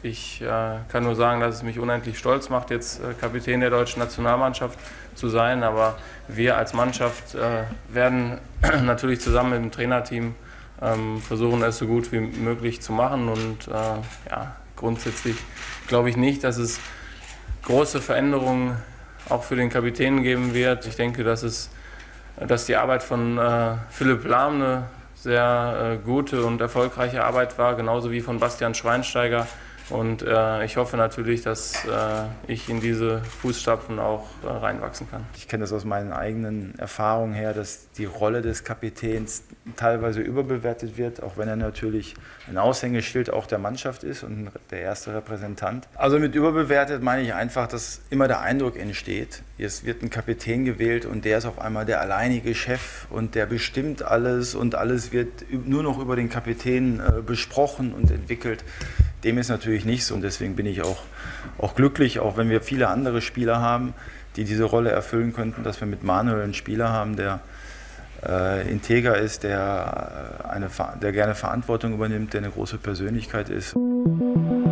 Ich kann nur sagen, dass es mich unendlich stolz macht, jetzt Kapitän der deutschen Nationalmannschaft zu sein. Aber wir als Mannschaft werden natürlich zusammen mit dem Trainerteam versuchen, es so gut wie möglich zu machen. Und ja, grundsätzlich glaube ich nicht, dass es große Veränderungen auch für den Kapitän geben wird. Ich denke, dass die Arbeit von Philipp Lahm eine sehr gute und erfolgreiche Arbeit war, genauso wie von Bastian Schweinsteiger. Und ich hoffe natürlich, dass ich in diese Fußstapfen auch reinwachsen kann. Ich kenne das aus meinen eigenen Erfahrungen her, dass die Rolle des Kapitäns teilweise überbewertet wird, auch wenn er natürlich ein Aushängeschild auch der Mannschaft ist und der erste Repräsentant. Also mit überbewertet meine ich einfach, dass immer der Eindruck entsteht, es wird ein Kapitän gewählt und der ist auf einmal der alleinige Chef und der bestimmt alles und alles wird nur noch über den Kapitän besprochen und entwickelt. Dem ist natürlich nicht so und deswegen bin ich auch glücklich, auch wenn wir viele andere Spieler haben, die diese Rolle erfüllen könnten, dass wir mit Manuel einen Spieler haben, der integer ist, der gerne Verantwortung übernimmt, der eine große Persönlichkeit ist.